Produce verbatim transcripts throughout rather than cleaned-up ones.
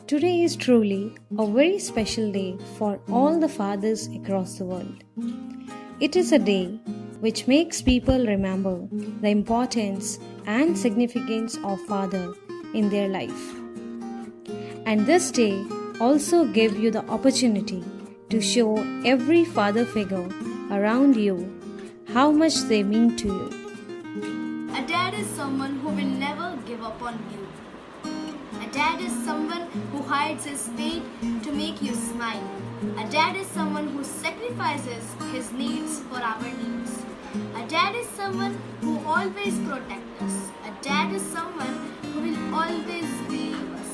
Today is truly a very special day for all the fathers across the world. It is a day which makes people remember the importance and significance of father in their life. And this day also gives you the opportunity to show every father figure around you how much they mean to you. A dad is someone who will never give up on you. A dad is someone who hides his pain to make you smile. A dad is someone who sacrifices his needs for our needs. A dad is someone who always protects us. A dad is someone who will always believe us.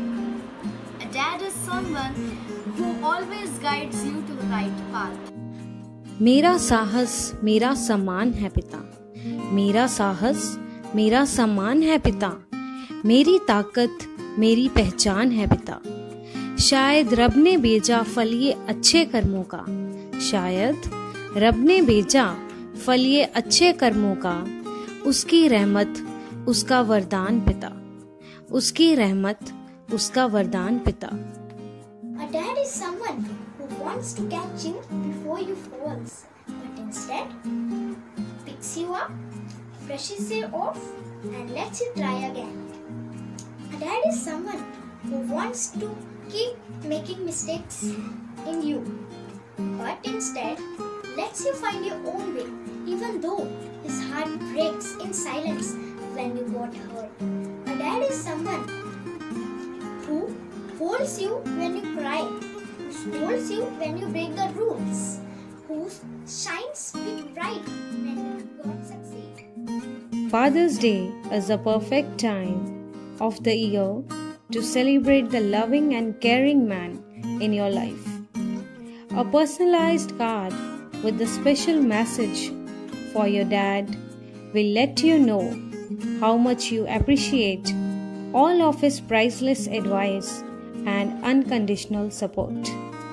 A dad is someone who always guides you to the right path. मेरा साहस मेरा सम्मान है पिता, मेरा साहस मेरा सम्मान है पिता, मेरी ताकत मेरी पहचान है पिता। शायद रब ने भेजा फल ये अच्छे कर्मों का, शायद रब ने भेजा फल ये अच्छे कर्मों का, उसकी रहमत उसका वरदान पिता, उसकी रहमत उसका वरदान पिता। A dad is someone who wants to catch you before you fall, but instead picks you up, brushes you off, and lets you try again. A dad is someone who wants to keep making mistakes in you, but instead lets you find your own way, even though his heart breaks in silence when you got hurt. A dad is someone who holds you when you cry, who scolds you when you break the rules, who shines with pride when God succeeds. Father's Day is a perfect time of the year to celebrate the loving and caring man in your life. A personalized card with a special message for your dad will let you know how much you appreciate all of his priceless advice and unconditional support.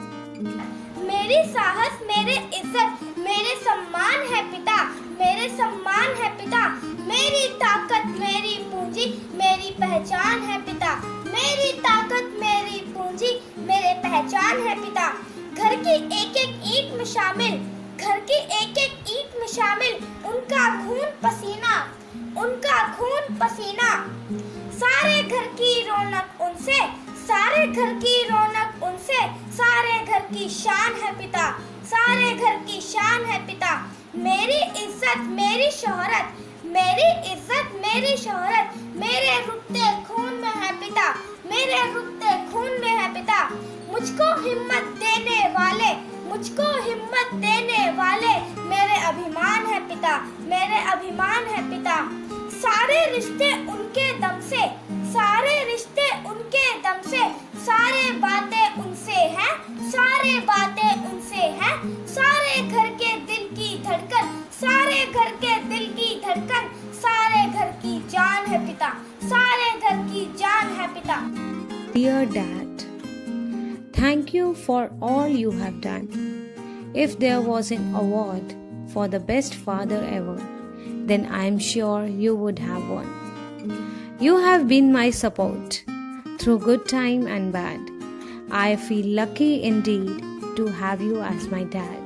मेरी साहस मेरे इज्जत मेरे सम्मान है पिता, मेरे सम्मान है पिता, मेरी ताकत मेरी पूंजी मेरी पहचान है पिता, मेरी ताकत मेरी पूंजी मेरे पहचान है पिता। घर की एक एक ईंट में शामिल, घर की एक एक ईंट में शामिल उनका खून पसीना, उनका खून पसीना। सारे घर की रौनक उनसे, सारे घर की रौनक उनसे, सारे घर की शान है पिता, सारे घर की शान है पिता। मेरी इज्जत मेरी शोहरत, मेरी इज्जत मेरी शोहरत मेरे रुकते खून में है पिता, मेरे रुकते खून में है पिता। मुझको हिम्मत देने वाले, मुझको हिम्मत देने वाले मेरे अभिमान है पिता, मेरे अभिमान है पिता। सारे रिश्ते उनके दम से, सारे रिश्ते उनके दम से, सारे बातें उनसे हैं, सारे बातें उनसे हैं। सारे घर के दिल की धड़कन, सारे घर के दिल की धड़कन, सारे घर की जान है पिता, सारे घर की जान है पिता। Dear Dad, thank you for all you have done. If there was an award for the best father ever, then I am sure you would have won. You have been my support through good time and bad. I feel lucky indeed to have you as my dad.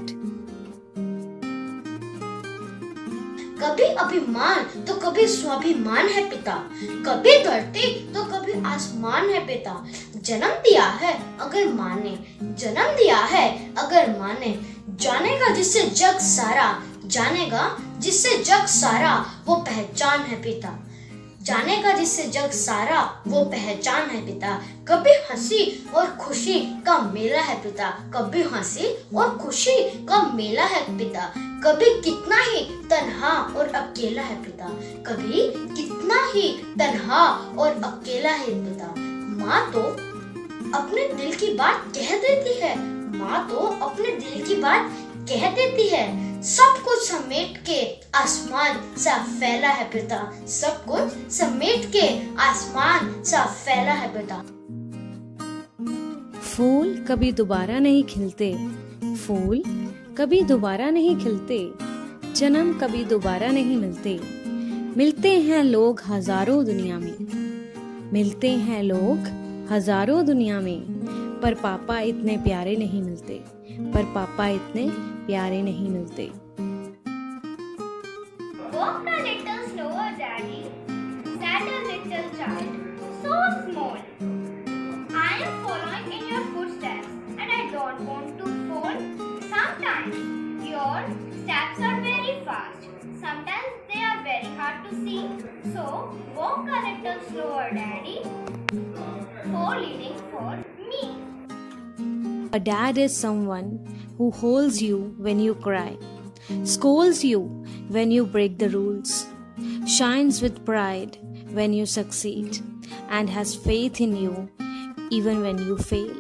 कभी अभिमान तो कभी स्वाभिमान है पिता, कभी धरती तो कभी आसमान है पिता। जन्म दिया है अगर माने, जन्म दिया है अगर माने, जानेगा जिससे जग सारा, जानेगा जिससे जग सारा वो पहचान है पिता, जानेगा जिससे जग सारा वो पहचान है पिता। कभी हंसी और खुशी का मेला है पिता, कभी हंसी और खुशी का मेला है पिता। कभी कितना ही तन्हा और अकेला है पिता, कभी कितना ही तन्हा और अकेला है पिता। माँ तो अपने दिल की बात कह देती है, माँ तो अपने दिल की बात कह देती है। सब कुछ समेट के आसमान सा फैला है पिता, सब कुछ समेट के आसमान सा फैला है पिता। फूल कभी दोबारा नहीं खिलते, फूल कभी दोबारा नहीं खिलते, जन्म कभी दोबारा नहीं मिलते। मिलते हैं लोग हजारों दुनिया में, मिलते हैं लोग हजारों दुनिया में, पर पापा इतने प्यारे नहीं मिलते, पर पापा इतने प्यारे नहीं मिलते। Walk a little slower, Daddy, said a little child, so small. I am following in your footsteps, and I don't want to fall. Sometimes your steps are very fast. Sometimes they are very hard to see. So walk a little slower, Daddy, for leading for me. A dad is someone who holds you when you cry, scolds you when you break the rules, shines with pride when you succeed, and has faith in you even when you fail.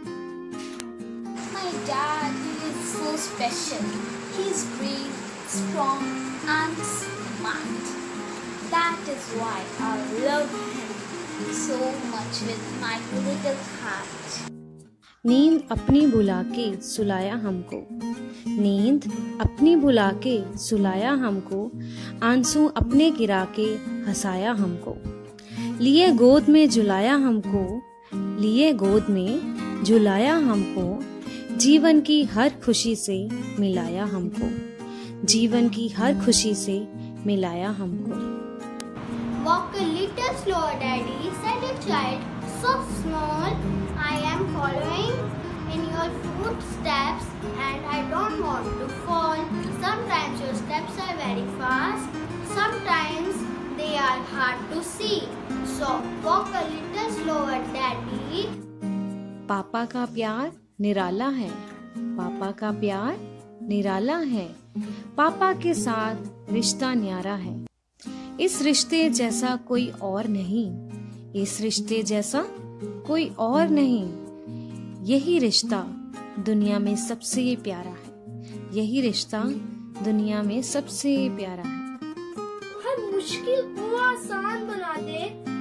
My dad is so special. He's brave, strong, and smart. That is why I love him so much with my little heart. नींद अपनी बुला के सुलाया हमको, नींद अपनी बुला के सुलाया हमको, आंसू अपने गिरा के हंसाया हमको, लिए गोद में झुलाया हमको, लिए गोद में झुलाया हमको, जीवन की हर खुशी से मिलाया हमको, जीवन की हर खुशी से मिलाया हमको। Walk a little slower, Daddy, said a child, so small. I am following in your footsteps, and I don't want to fall. Sometimes your steps are very fast, sometimes they are hard to see. So walk a little slower, Daddy. पापा का प्यार निराला है, पापा का प्यार निराला है, पापा के साथ रिश्ता न्यारा है, इस रिश्ते जैसा कोई और नहीं, इस रिश्ते जैसा कोई और नहीं, यही रिश्ता दुनिया में सबसे प्यारा है, यही रिश्ता दुनिया में सबसे प्यारा है। हर मुश्किल को आसान बना दे,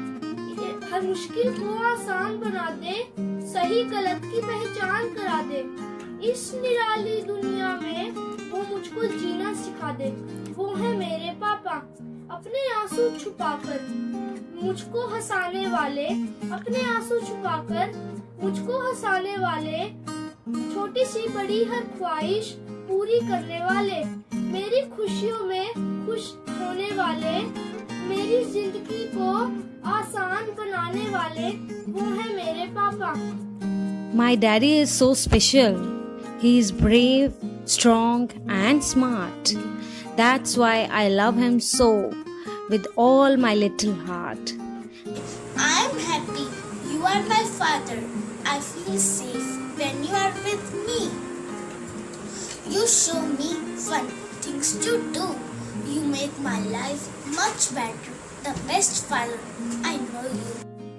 हर मुश्किल को आसान बना दे, सही गलत की पहचान करा दे, इस निराली दुनिया में वो मुझको जीना सिखा दे। वो है मेरे पापा, अपने आंसू छुपाकर मुझको हंसाने वाले, अपने आंसू छुपाकर मुझको हंसाने वाले, छोटी सी बड़ी हर ख्वाहिश पूरी करने वाले, मेरी खुशियों में खुश होने वाले, मेरी जिंदगी को आसान बनाने वाले, वो है मेरे पापा। My daddy is so special. He is brave, strong and smart. That's why I love him so with all my little heart. I am happy you are my father. I feel safe when you are with me. You show me fun things to do. You make my life much better. The best father, I know you.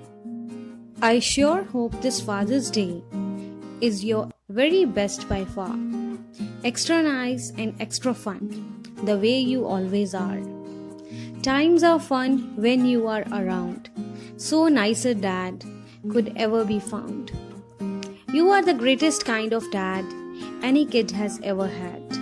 I sure hope this Father's Day is your very best by far. Extra nice and extra fun, the way you always are. Times are fun when you are around. So nice a dad could ever be found. You are the greatest kind of dad any kid has ever had.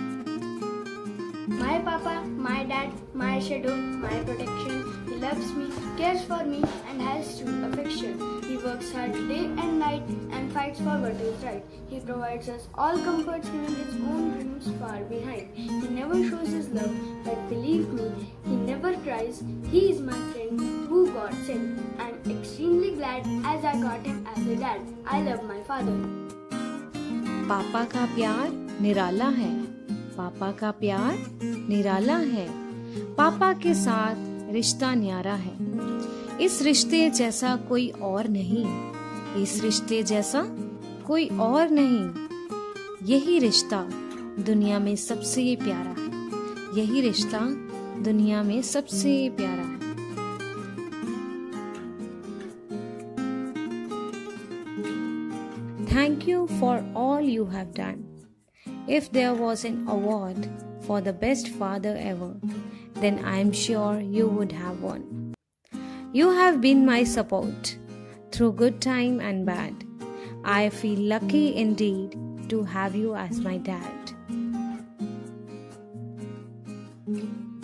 My papa, my dad, my shadow, my protection. He loves me, cares for me, and has true affection. He works hard day and night and fights for what is right. He provides us all comforts, leaving his own dreams far behind. He never shows his love, but believe me, he never cries. He is my friend who God sent. I'm extremely glad as I got him as a dad. I love my father. पापा का प्यार निराला है, पापा का प्यार निराला है, पापा के साथ रिश्ता न्यारा है, इस रिश्ते जैसा कोई और नहीं, इस रिश्ते जैसा कोई और नहीं, यही रिश्ता दुनिया में सबसे प्यारा है, यही रिश्ता दुनिया में सबसे प्यारा है। Thank you for all you have done. If there was an award for the best father ever, then I am sure you would have won. You have been my support through good time and bad. I feel lucky indeed to have you as my dad.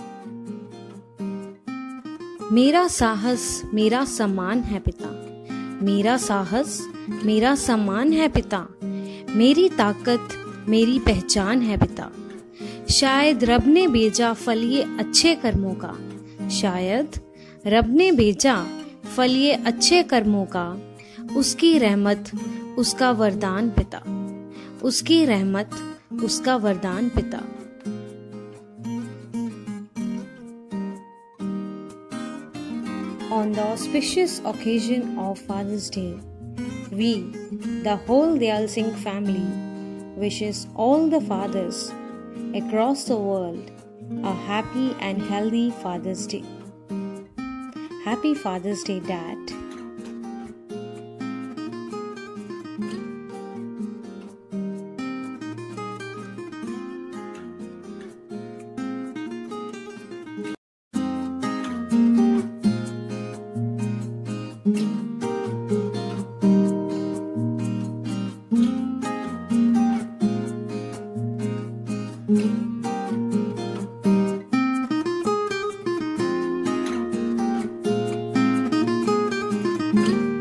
मेरा साहस मेरा सम्मान है पिता, मेरा साहस मेरा सम्मान है पिता, मेरी ताकत मेरी पहचान है पिता। शायद रब ने भेजा फल ये अच्छे कर्मों का, शायद रब ने भेजा फल ये अच्छे कर्मों का। उसकी रहमत उसका वरदान पिता, उसकी रहमत उसका वरदान पिता। On the auspicious occasion of Father's Day, we, the whole Dayal Singh family, wishes all the fathers across the world a happy and healthy Father's Day. Happy Father's Day, Dad. Thank you.